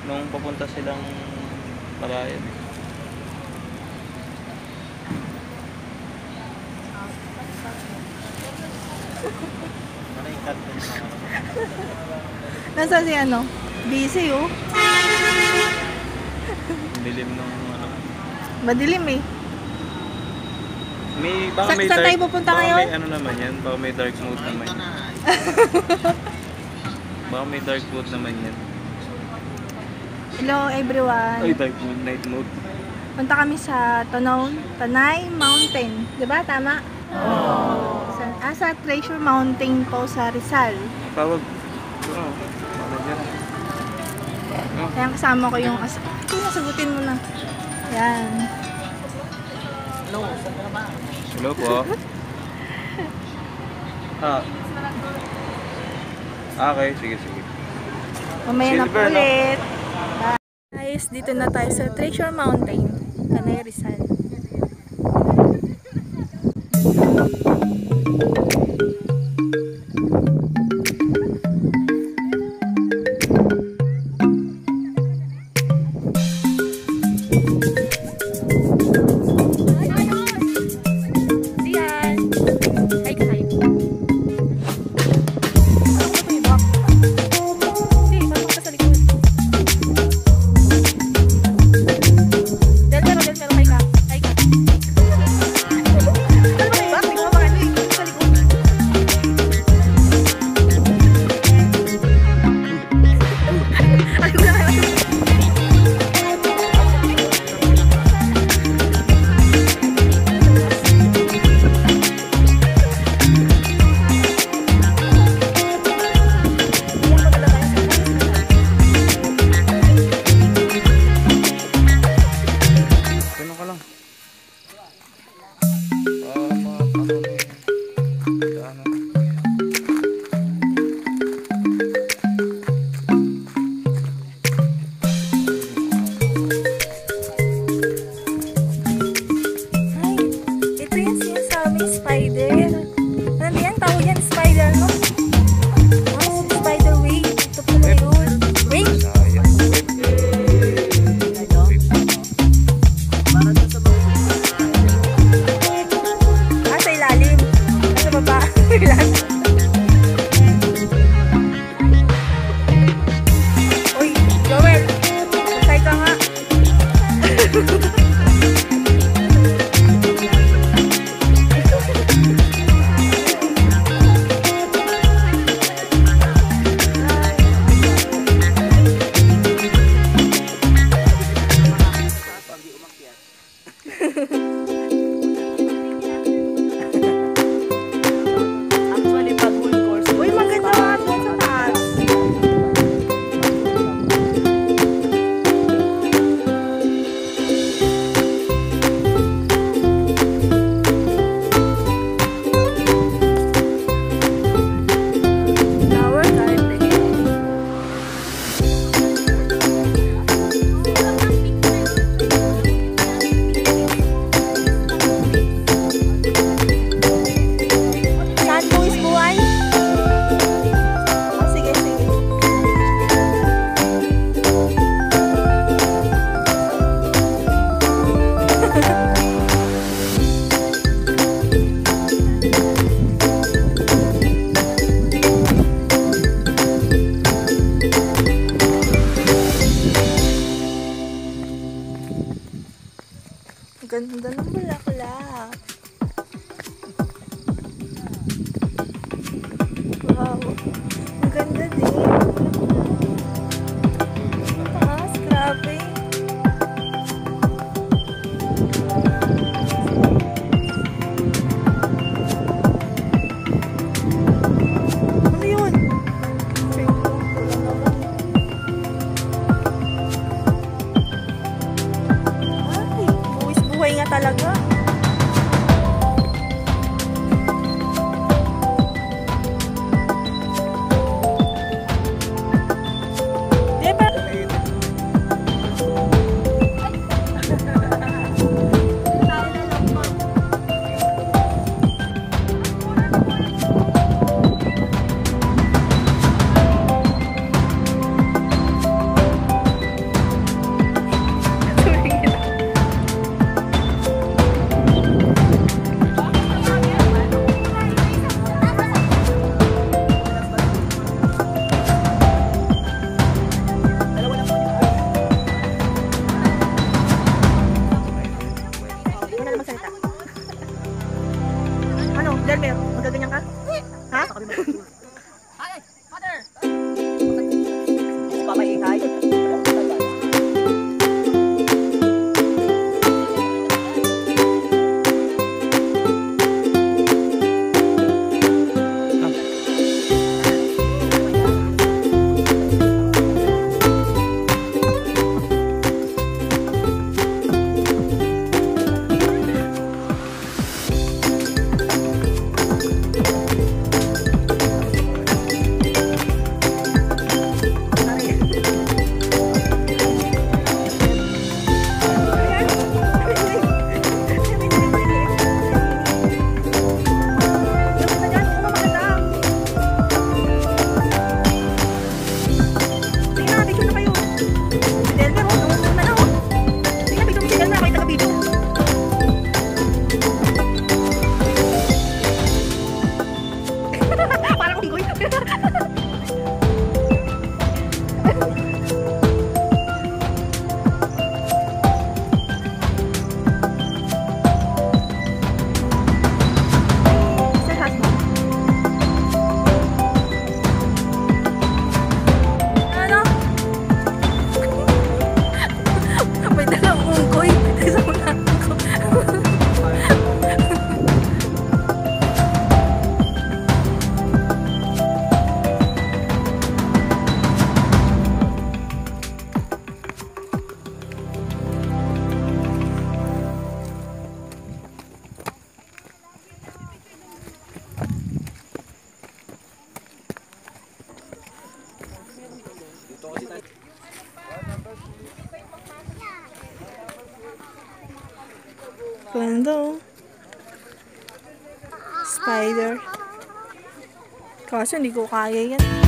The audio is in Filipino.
nung papunta silang Palayan. Nasaan si ano? Busy oh. Dilim nung ano. Madilim eh. May, baka may saan dark, tayo pupunta baka ngayon? may ano naman yan, baka may dark mode naman yan. Baka may dark mode naman yan. Hello everyone. Ay, dark mode, night mode. Punta kami sa Tanay Mountain. Diba? Tama? Oh. Sa Treasure Mountain po sa Rizal. Tawag. Oo. Tawag yan. Kaya kasama ko yung sagutin mo na. Yan. Hello, saan ka ba? Hello po. Okay, sige. Mamaya na po Silver, no? ulit. Bye. Guys, dito na tayo sa Treasure Mountain. Tanay Rizal. Ganda ng bulaklak. Wow. Ang ganda din. Taas, grabe. Ano yun? Ay, buwis buhay nga talaga. Ganda oh. Spider. Kaso hindi ko kaya yan.